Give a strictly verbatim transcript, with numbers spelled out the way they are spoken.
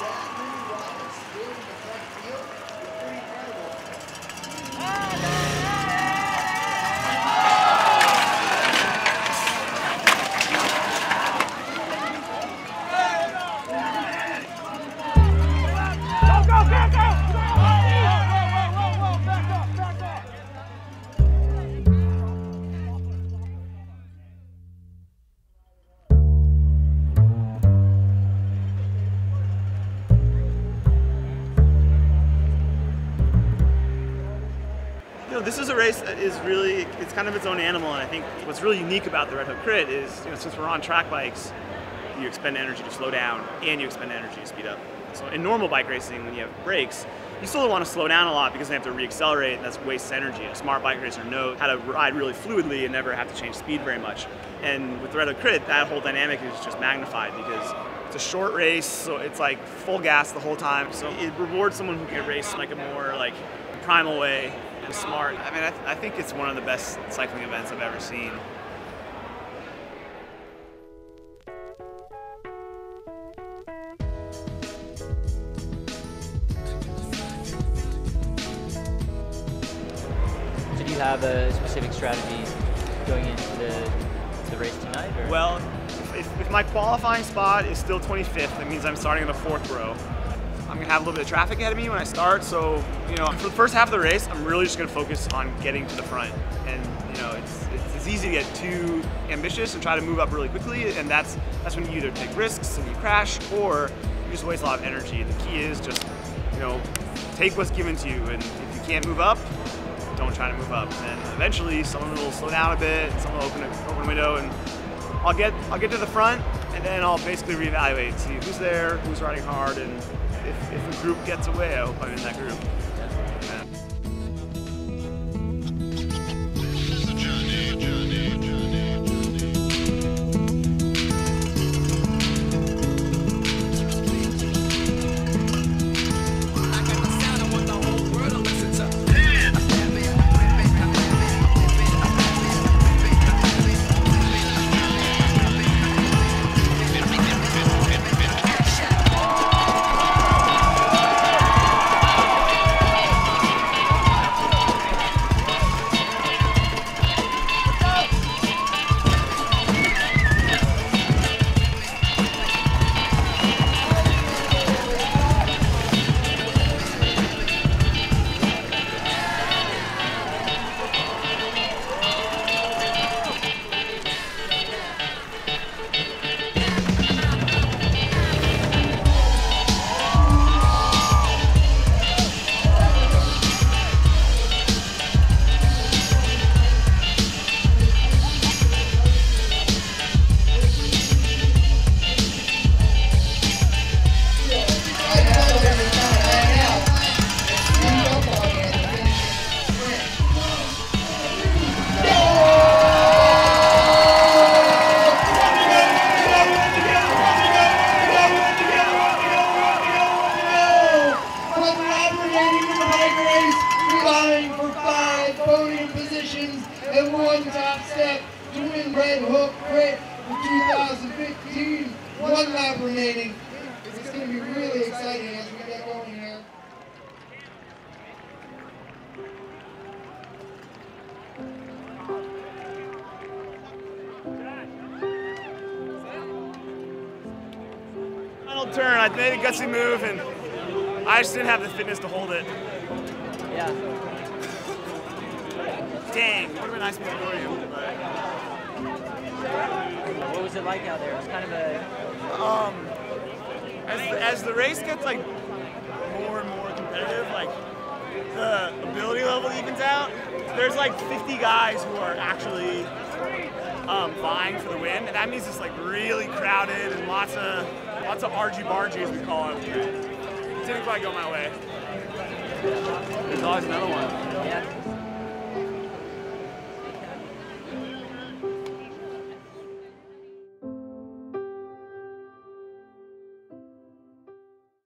that many rockets still in the front field is pretty incredible. You know, this is a race that is really, it's kind of its own animal, and I think what's really unique about the Red Hook Crit is, you know, since we're on track bikes, you expend energy to slow down and you expend energy to speed up. So in normal bike racing, when you have brakes, you still want to slow down a lot because they have to reaccelerate, and that's wastes energy. A smart bike racer knows how to ride really fluidly and never have to change speed very much. And with the Red Hook Crit, that whole dynamic is just magnified because it's a short race, so it's like full gas the whole time. So it rewards someone who can race like a more like primal way. And smart. I mean, I, th I think it's one of the best cycling events I've ever seen. So do you have a specific strategy going into the, the race tonight? Or? Well, if, if my qualifying spot is still twenty-fifth, that means I'm starting in the fourth row. I'm gonna have a little bit of traffic ahead of me when I start, so you know, for the first half of the race, I'm really just gonna focus on getting to the front. And you know, it's, it's it's easy to get too ambitious and try to move up really quickly, and that's that's when you either take risks and you crash, or you just waste a lot of energy. The key is just, you know, take what's given to you, and if you can't move up, don't try to move up. And eventually, someone will slow down a bit, someone will open a, open a window, and I'll get I'll get to the front, and then I'll basically reevaluate, see who's there, who's riding hard, and If, if a group gets away, I hope I'm in that group. Yeah. And one top step to win Red Hook Crit for two thousand fifteen. One lap remaining. It's going to be really exciting as we get going here. Final turn, I made a gutsy move, and I just didn't have the fitness to hold it. Yeah. Dang, would have been nice before you. What was it like out there? It was kind of a... Um, as the, as the race gets like more and more competitive, like the ability level evens out. There's like fifty guys who are actually um, vying for the win, and that means it's like really crowded and lots of lots of argy-bargy, as we call it. It didn't quite go my way. There's always another one. Yeah.